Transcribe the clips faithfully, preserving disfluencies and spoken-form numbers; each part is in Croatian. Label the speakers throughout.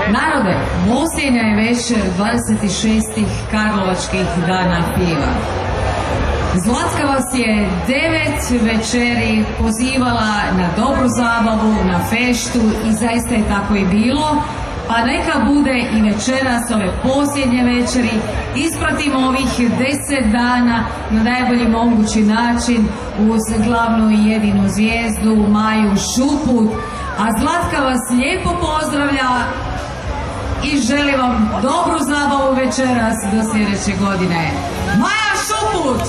Speaker 1: Narode, posljednja je večer dvadeset šestih Karlovačkih dana piva. Zlatka vas je devet večeri pozivala na dobru zabavu, na feštu i zaista je tako i bilo. Pa neka bude i večeras ove posljednje večeri, ispratimo ovih deset dana na najbolji mogući način uz glavnu i jedinu zvijezdu Maju Šuput. A Zlatka vas lijepo pozdravlja i želi vam dobru zabavu večeras do sljedeće godine. Maja Šuput!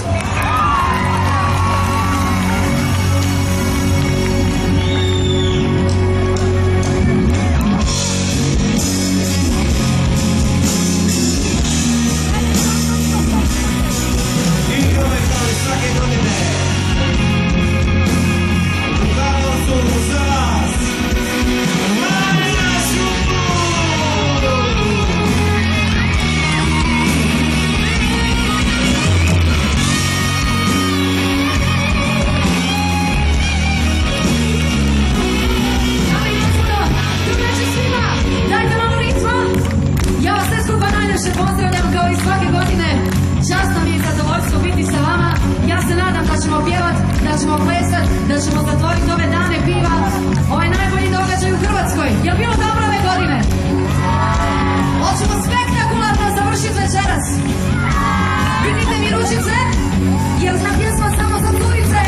Speaker 2: Pozdravljam kao i svake godine, časno mi je zadovoljstvo biti sa vama. Ja se nadam da ćemo pjevat, da ćemo plesat, da ćemo zatvoriti ove dane piva, ovaj najbolji događaj u Hrvatskoj. Je li bilo dobro ove godine? Hoćemo spektakularno završiti večeras. Vidite mi ručice, jer zna pjesma samo za curice.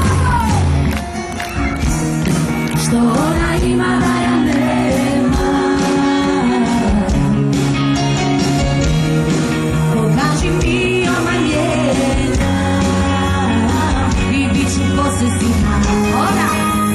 Speaker 2: Što ona ima da ja nema, pokaži mi ona njena i bit ću posesivna. Ona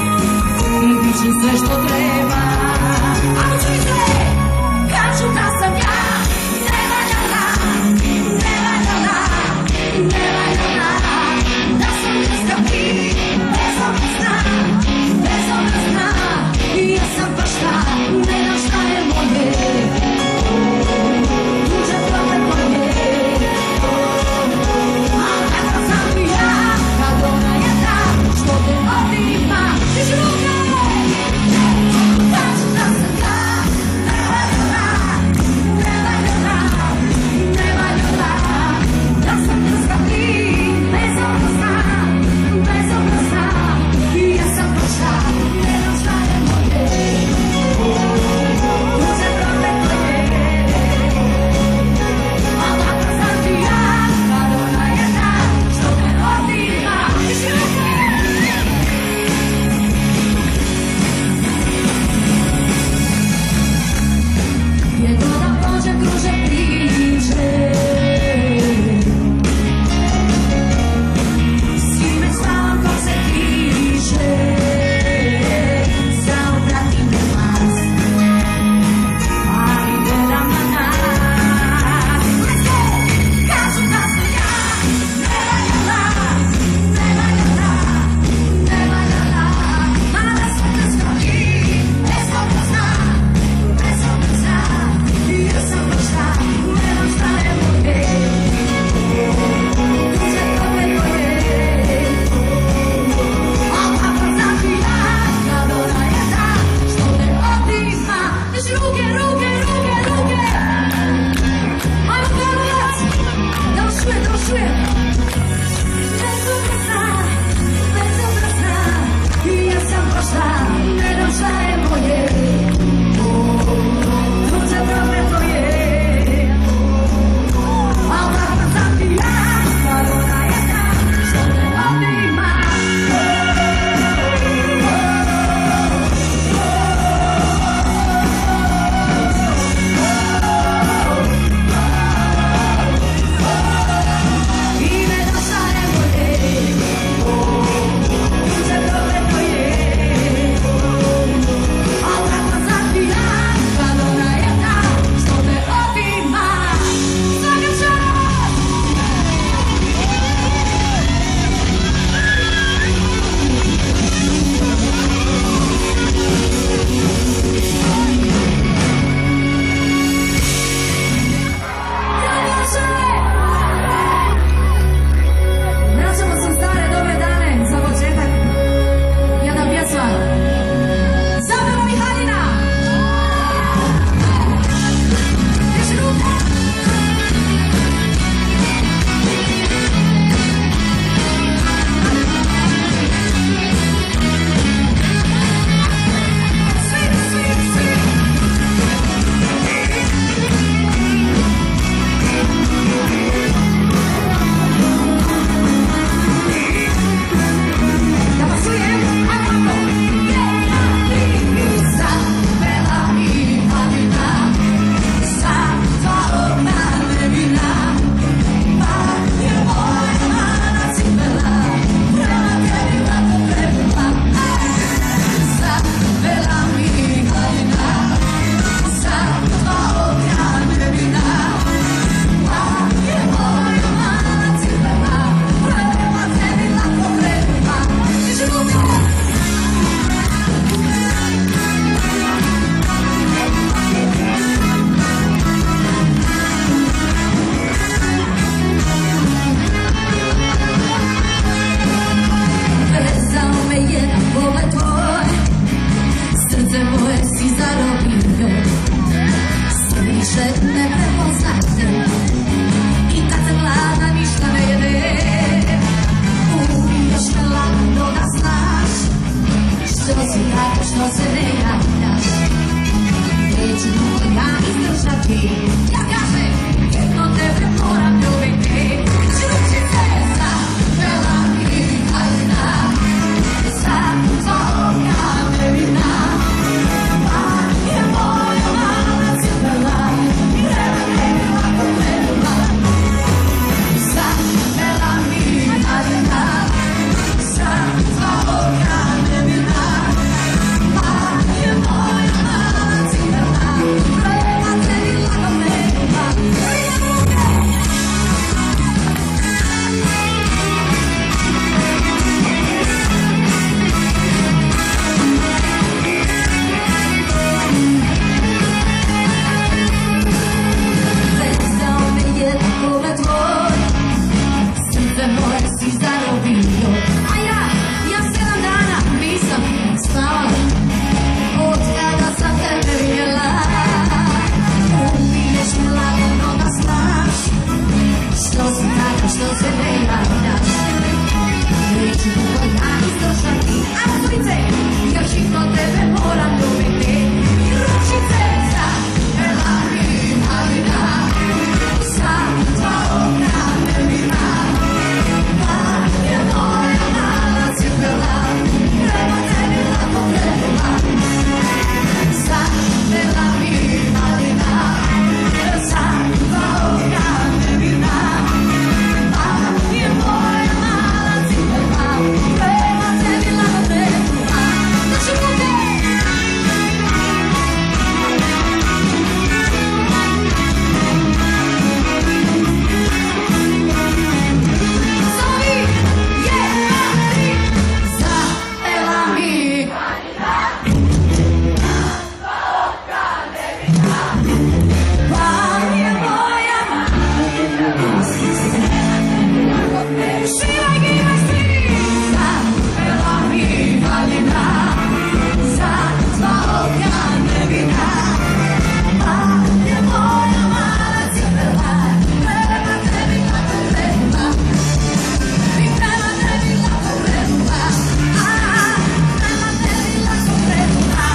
Speaker 2: ti. Ja kažem, jedno tebe moram ljubiti. Žučice za velami haljina, za tvoga nevina. Pa je moja mala cipela, treba ne bi lako krenula. Za velami haljina, za tvoga nevina. Pa je moja mala cipela, treba ne bi lako krenula. Vezao me je pogled tvoj, srce moje si zarobio. A ja, ja sedam dana nisam spavala od kada sam tebe vidjela. Ubiješ me lagano da znaš što si taka, što se ne javljaš. Neću dugo ja izdržati, a sulice, još hitno tebe moram ljubiti. I ručice za velami haljina, za tvoga nevina. Pa je moja mala cipela, treba tebi lako krenula. Za velami haljina, za tvoga nevina. Pa je moja mala cipela, treba tebi lako krenula. Znači bude! Samo vi, jedan, tri, za velami. Pa je moja Šivaj gimnastik. Za velami haljina, za tvoga nevina. Pa je moja mala cipela, treba tebi lako krenula. I treba tebi lako krenula. A, treba tebi lako krenula.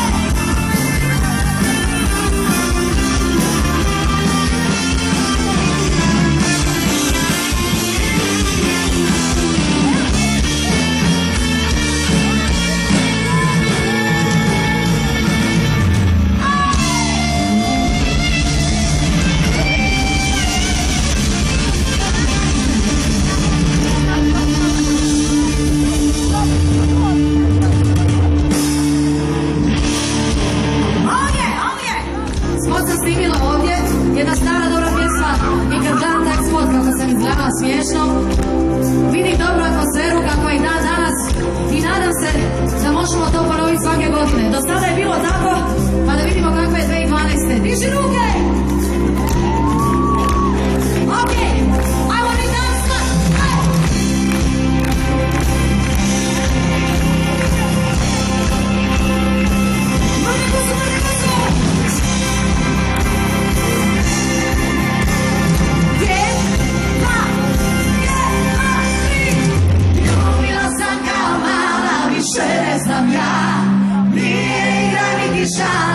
Speaker 2: Ovdje, ovdje! Spot sam snimila ovdje, jedna stara dobra pjesma. I kad gledam tak spot kako sam izgledala smiješno, vidim dobru atmosferu kako je dan danas i nadam se da možemo to ponoviti svake godine. Do sada je bilo tako, pa da vidimo kako je dvije tisuće dvanaeste. Diži ruke! Ok, ajmo li dansat! Mrni kusu, mrni kusu! Jedna, jedna, tri. Ljubila sam kao mala, više ne znam ja. Nije igra niti šala.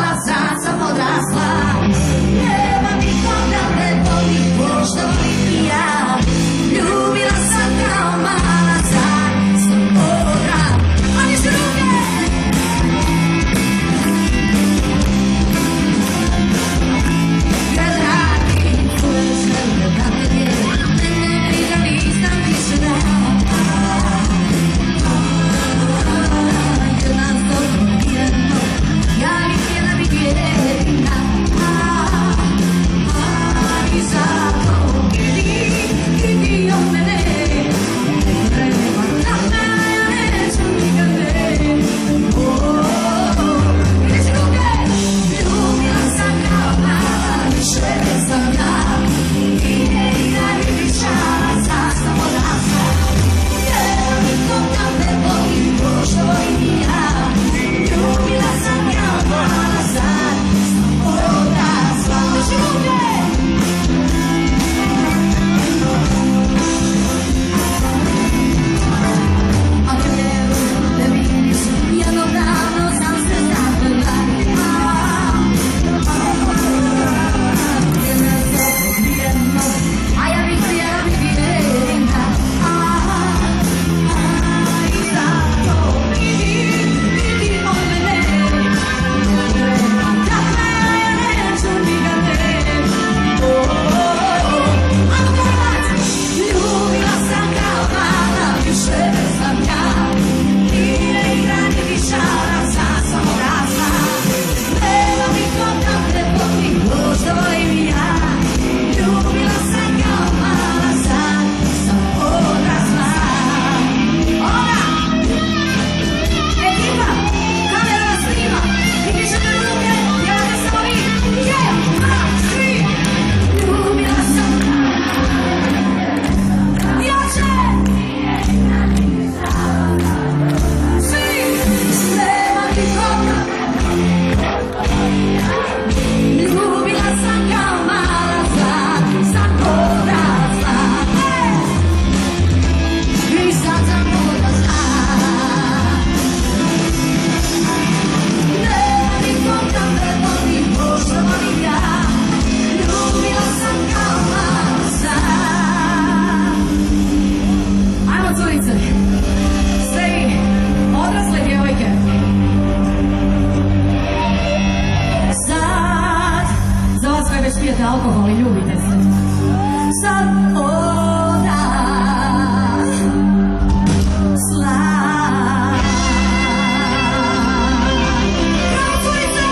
Speaker 2: pijete alkohol i ljubite se. Sad oda slad. Razvoj se!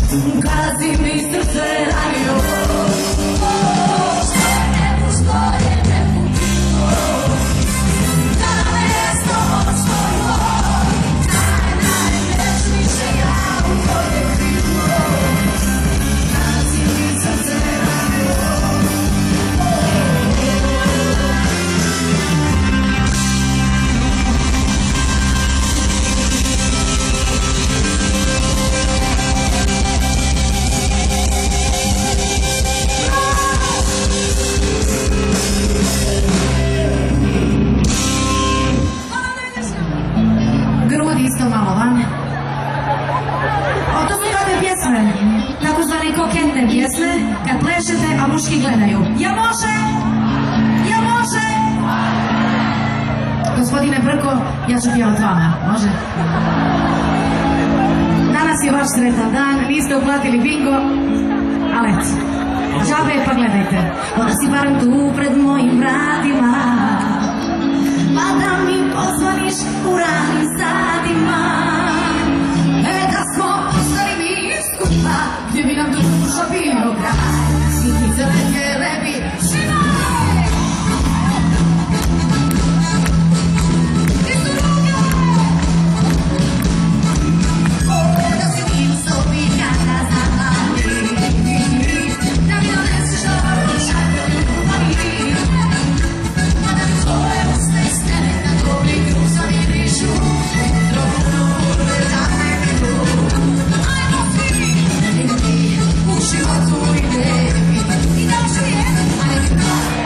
Speaker 2: kada si mi srce ranio. Što je nebu, što je nebu bilo, da mjesto osvojilo, naj, največniše ja u tvoje krilo, kada si mi srce ranio. Grudi isto malo van. O, to su takve pjesme, takozvane koketne pjesme, kad plešete, a muški gledaju. Ja može? Ja može? Gospodine Brko, ja ću pjevat vama, može? Danas je vaš sretan dan, niste uplatili bingo, ali eto, džabe pa gledajte. Onda si barem tu pred mojim vratima, pa da mi pozvoniš u ranim satima. E da smo ostali mi skupa, gdje bi nam duša bio kraj, i ti crnke lepi živaj. Ti su ruke, da si tim sobi kada zahlani, da mi doneseš dobro šakru ljubavi, pa da mi tvoje uste stene na dobri kruza mi brišu, drobno urve da me bilu. Ajmo svi, nego mi u životu ide mi, i da ću je, a ne mi pali.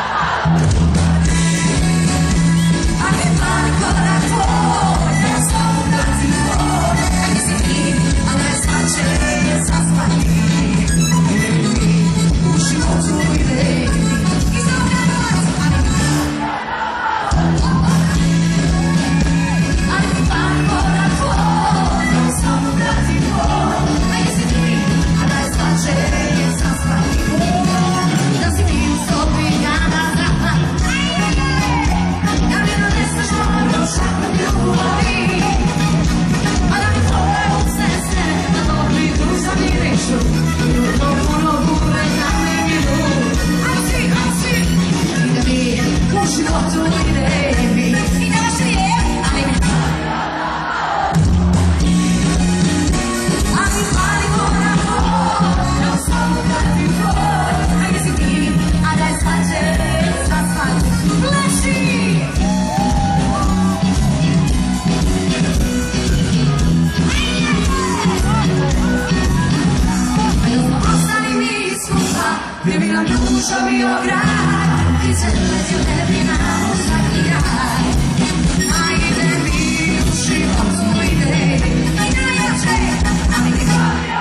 Speaker 2: A ne pali korak tvoj, da slavu vrati tvoj, a gdje si ti, a ne svače, zaspati. U životu ide mi, i znam da vas, a ne mi pali. A ne pali korak tvoj, da slavu vrati tvoj, a gdje si ti, a ne svače, zaspati. Da si ti u sobi kada zahlani, da mi doneseš dobro šakru ljubavi, pa da mi tvoje uste stene na dobri kruza mi brišu, drobno urve da me bilu. Ajmo svi, ajmo svi, i da mi u životu ide mi, i da vas je, ali mi pali. A mi pali korak tvoj, da slavu vrati tvoj, a gdje si ti, a da je svađe, zaspati. Pleši! Ostali mi skupa, gdje bi nam duša bio grad, ti se letio ne bi nam u svaki grad. A ide mi u životu ide, i najjače, ali ti pali.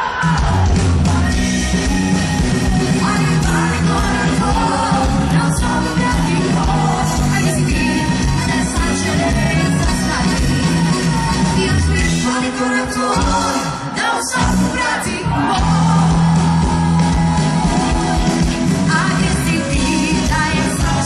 Speaker 2: Ali pali korak tvoj, da u slavu vrati tvoj, a gdje si ti, a da svače, zaspati. I još mi pali korak tvoj, da u slavu vrati tvoj, a gdje si ti, da je svače.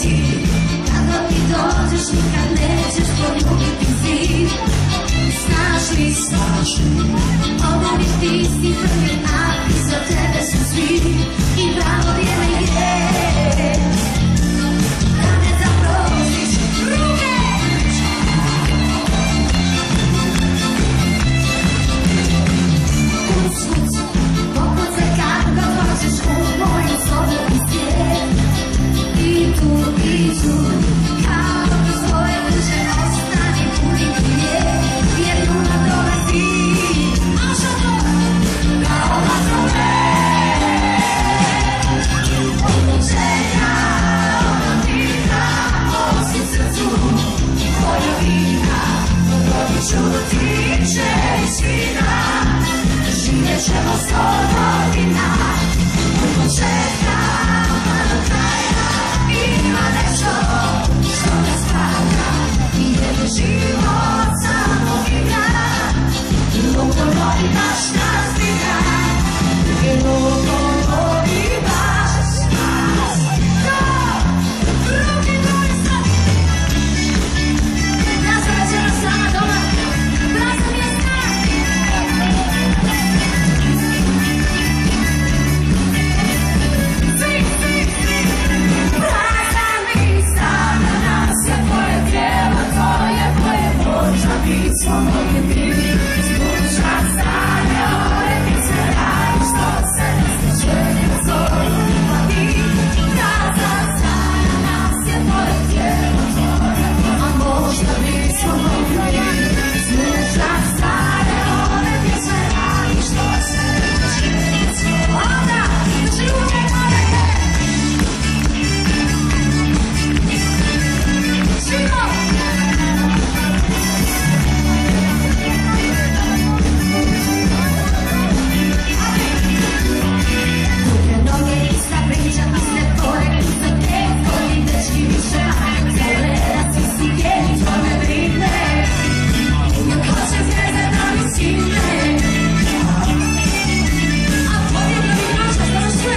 Speaker 2: ti. Kako ti dođeš nikad nećeš poljubiti zid. Znaš li, znaš li, ovo mi ti si prvi, a iza tebe su svi. I pravo vrijeme je da me zaprostiš. Ruke! Kuc, kuc, pokucaj kako ga hoćeš u moju sobu i svijet. I tu, i tu, kao do svoje duše ostani budim prije. Jer luna dolazi, a što to? Kao vatrove. Odlučenja, ona vina, osi srcu, koja vina. Dobit ću ti će i svina. Živjet ćemo sto godina. Od početka pa do kraja ima nešto što nas spaja. I jer je život samo igra. Logorovni baš nas igra. I logorovni baš nas igra. Ruki koji sad. Ja sam večera sama doma. Prazna mjesta. Svi, svi, svi. Prazna mjesta. Na nas je tvoje tijelo, to je tvoje voća. Mi smo mogli biti. Sluša stanje, ove ti se radi, što se ne sliče, ne zove uvati. Prazna stanje, na nas je tvoje tijelo, to je tvoje, a možda mi smo mogli biti. Sluša stanje, ove ti se radi, što se ne sliče, ne zove. Onda, drži ruke gore, svima! Duge noge, ista priča, iste pore, ista te, tvoji dečki više. Zagleda si si geni, to me brine. Uvijek hoće zvijezde da mi sine. A tvoj je pravi noća, znaš sve.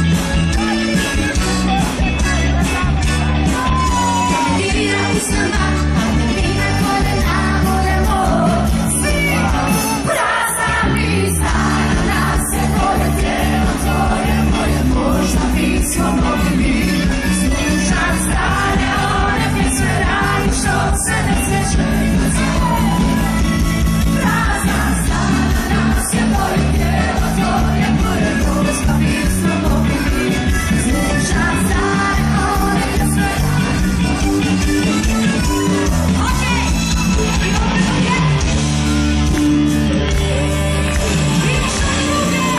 Speaker 2: Kad me dirati s nama, a ne mi na koljena volemo. Svi, prazna mista, na nas je tvoje tijelo, to je moje, možda mi smo mogli biti. Slušam stare, one pjesme radi, što se ne sjeće, ne zove. Prazna stana, na nas je tvoje tijelo, to je moje, možda mi smo mogli biti. Slušam stare, one pjesme radi. Okej, i opet okej. Imaš na ruke.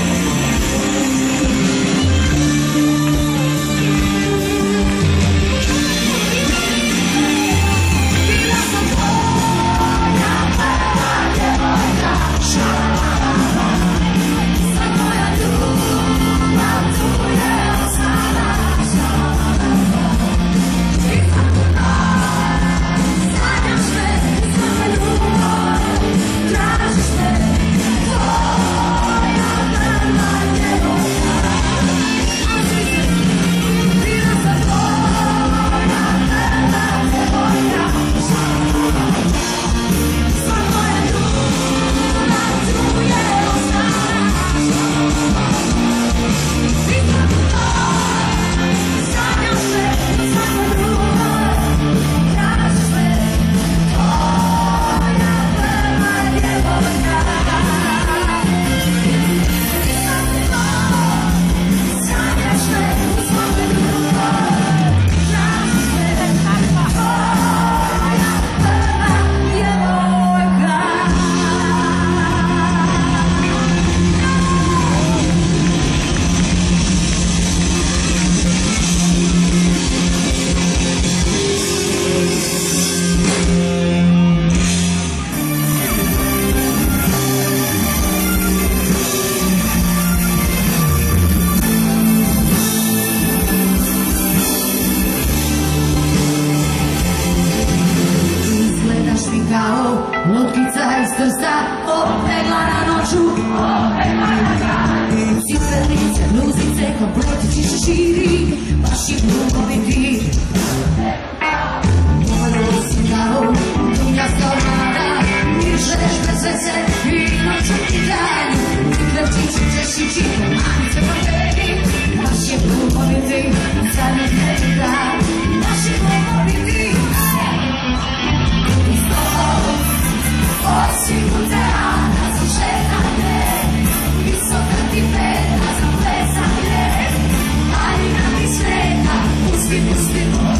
Speaker 2: Bila sam tvoja prva djevojka, šalala. Sad moja ljubav tu je ostala, šalala. I tako dan, sanjaš me, svoje ljubav, tražiš me, tvoja prva djevojka. A svi se, bila sam tvoja prva djevojka, šalala. Sad moja ljubav tu je ostala, šalala. I tako dan, sanjaš me, svoje ljubav, tražiš me, tvoja prva djevojka. I tako dan, sanjaš me, svoje ljubav, tražiš me, tvoja prva djevojka. Izgledaš mi kao lutkica iz Trsta, opegla na noću, opegla na dan. Cipelice, bluzice, komplotići širi, baš je glupo biti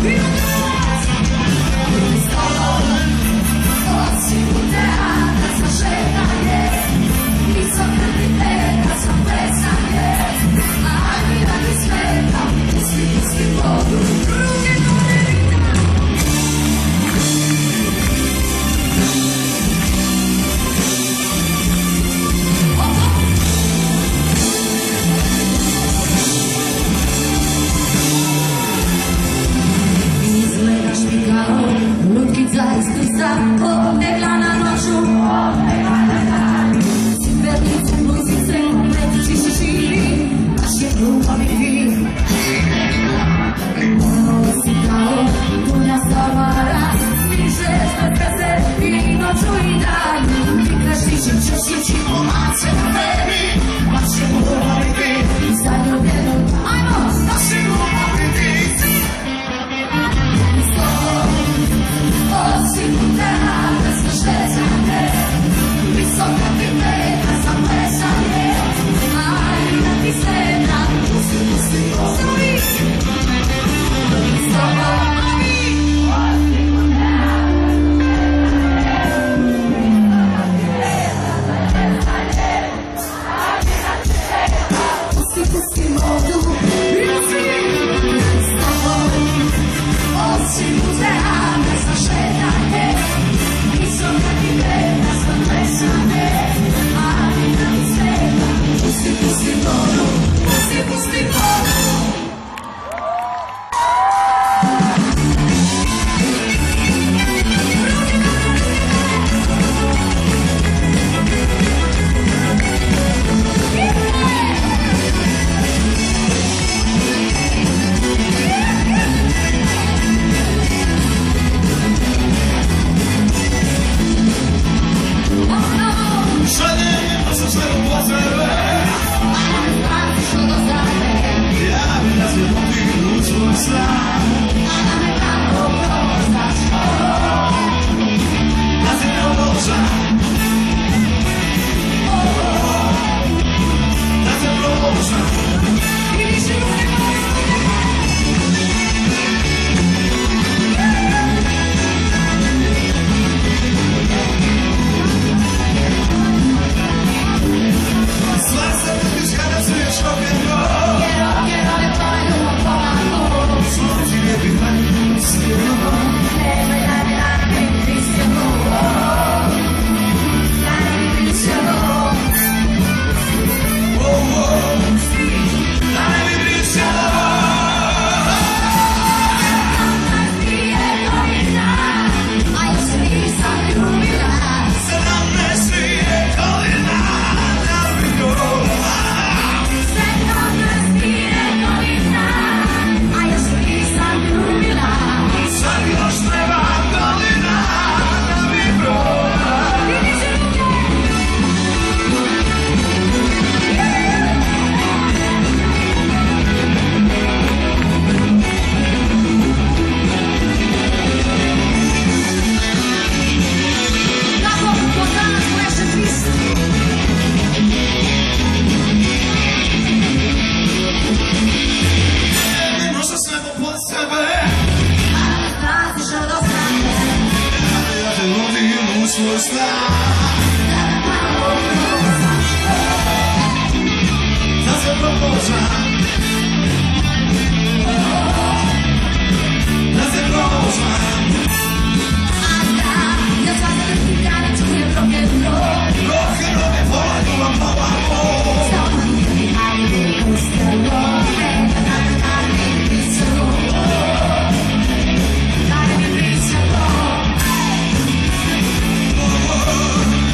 Speaker 3: Oh,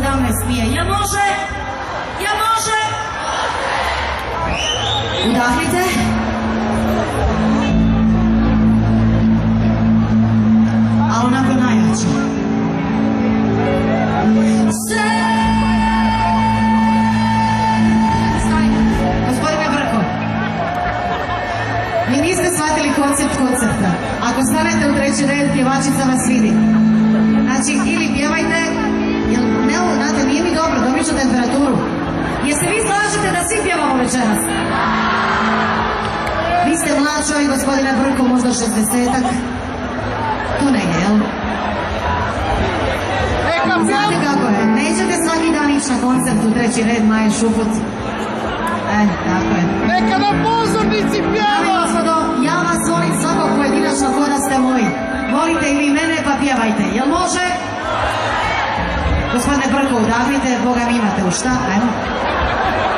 Speaker 2: sedamnaest nije. Jel može? Jel može? Udahnite. A onako najjače. Sve! Gospodine Brko, vi niste shvatili koncept koncepta. Ako stanete u treći red, pjevačica vas vidi. Znači, ili pjevajte, jer ne, znate, nije mi dobro, dobit ću temperaturu. Jer se vi slažete da svi pjevamo večeras? Vi ste mlad čovjek, gospodine Brko, možda šezdesetak. To ne je, jel? Znate kako je, nećete svaki dan ići na koncert u treći red Maje Šuput. E, tako je.
Speaker 3: Neka na pozornici pjeva!
Speaker 2: Dame i gospodo, ja vas volim svakog pojedinačno ko da ste moji. Volite i vi mene, pa pjevajte. Jel može? Gospodine Brko, udahnite, Boga mi imate u šta, ajmo.